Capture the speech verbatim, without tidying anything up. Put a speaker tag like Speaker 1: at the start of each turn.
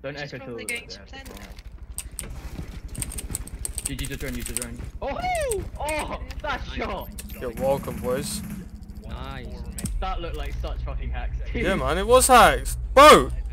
Speaker 1: Don't
Speaker 2: She's
Speaker 1: echo
Speaker 2: probably
Speaker 1: kill.
Speaker 2: going to pretend now.
Speaker 1: G G, just drone, use the drone. Oh! Oh! That shot!
Speaker 3: You're welcome, boys.
Speaker 4: Nice.
Speaker 1: That looked like such fucking hacks.
Speaker 3: Yeah, man, it was hacks. Bro,